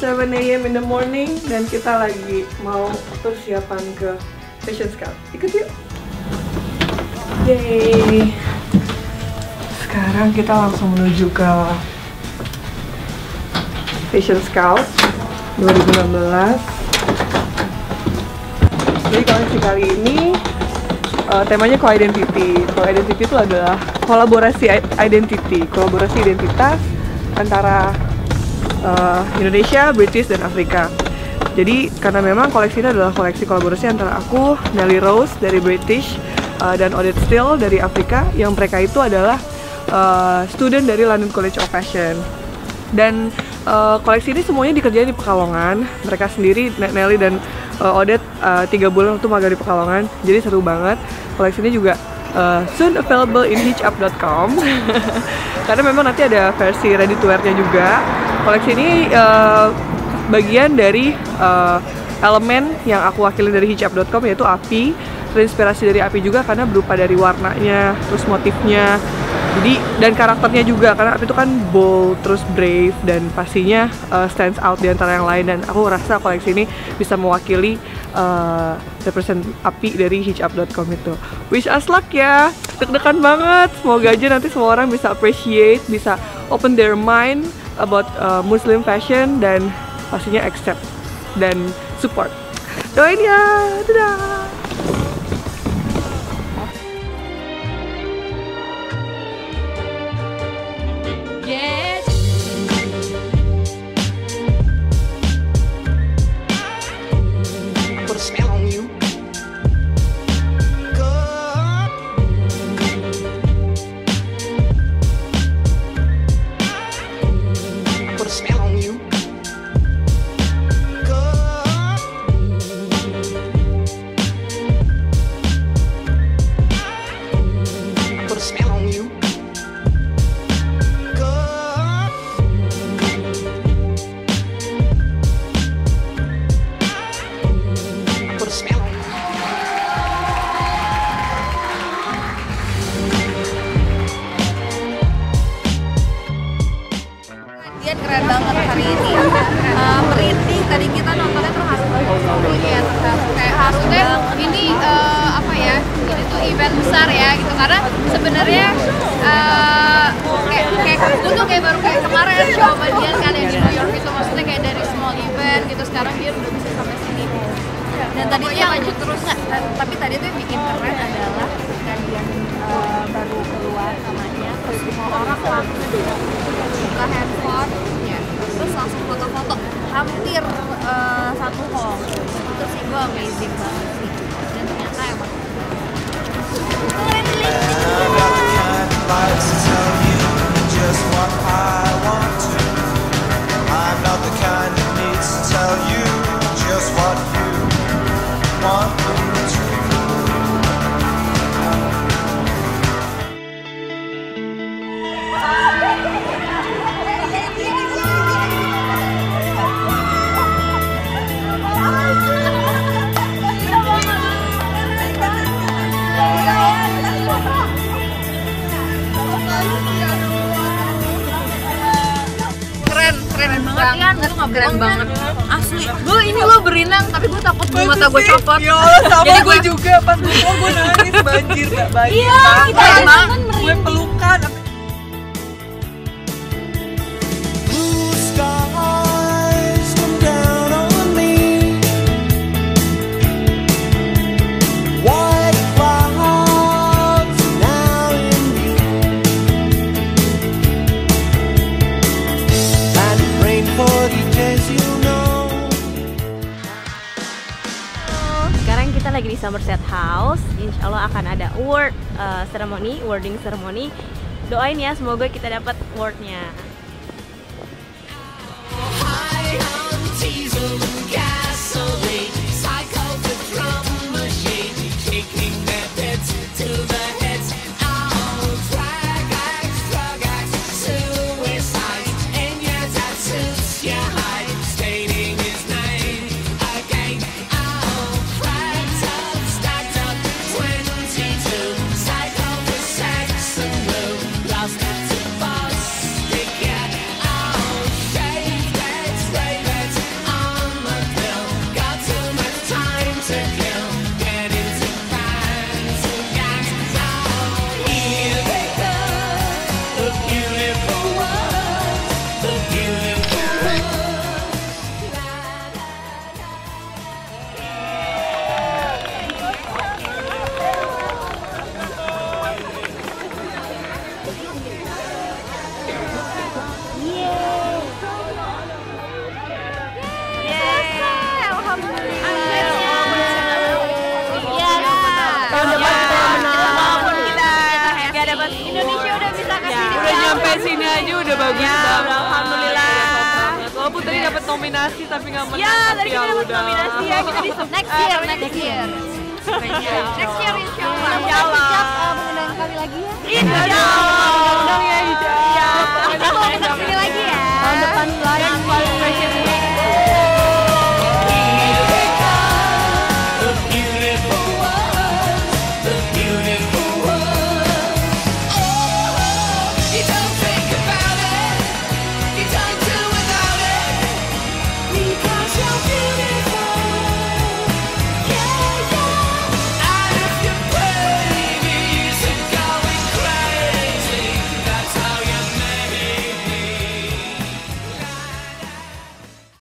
7 AM in the morning dan kita lagi mau persiapan ke Fashion Scout. Ikut yuk. Yeay. Sekarang kita langsung menuju ke Fashion Scout 2016. Jadi koleksi kali ini temanya co-identity. Co-identity itu adalah kolaborasi identitas antara Indonesia, British, dan Afrika. Jadi karena memang koleksi ini adalah koleksi kolaborasi antara aku, Nelly Rose dari British, dan Odette Steele dari Afrika, yang mereka itu adalah student dari London College of Fashion. Dan koleksi ini semuanya dikerjain di Pekalongan. Mereka sendiri, Nelly dan Odette 3 bulan waktu magang di Pekalongan. Jadi seru banget. Koleksi ini juga soon available in hitchup.com. Karena memang nanti ada versi ready to wear-nya juga. Koleksi ini bagian dari elemen yang aku wakili dari hitchup.com, yaitu api. Terinspirasi dari api juga karena berupa dari warnanya, terus motifnya, jadi dan karakternya juga, karena api itu kan bold, terus brave, dan pastinya stands out di antara yang lain. Dan aku rasa koleksi ini bisa mewakili represent api dari hitchup.com itu. Wish us luck ya, deg-degan banget. Semoga aja nanti semua orang bisa appreciate, bisa open their mind about Muslim fashion, dan pastinya accept dan support. Doain ya, dadah. Keren banget hari ini. Merinding, tadi kita nontonnya tuh harus kayak harusnya ini apa ya, ini tuh event besar ya gitu, karena sebenarnya kayak gue tuh kayak baru kayak kemarin show sama dia kan yang di New York itu, maksudnya kayak dari small event gitu, sekarang dia udah bisa sampai sini. Dan tadi yang lanjut terus nggak, tapi tadi tuh yang bikin keren adalah ketika dia baru keluar namanya, terus semua orang langsung buka handphone ya, terus langsung foto-foto hampir satu hall. Itu sih gue amazing banget sih, dan ternyata emang keren banget asli. Gue ini lo berenang tapi gue takut mata gue copot. Ya sama gue juga, pas gue nangis banjir, gak banjir. Iya, kita nonton gue pelukan. Lagi di Somerset House, insya Allah akan ada award ceremony, awarding ceremony. Doain ya, semoga kita dapat awardnya. Lost to boss, stick at all. bagus Ya, banget. alhamdulillah. Walaupun tadi dapat nominasi tapi nggak menang. Ya, tadi tapi kita dapat udah. nominasi ya, kita di Next year, next year. Next year insya Allah. Insya Allah. Mengundang kami lagi ya. Insya Allah. Undang ya hijab. Iya. Kita mau kesini lagi ya. Tahun depan lah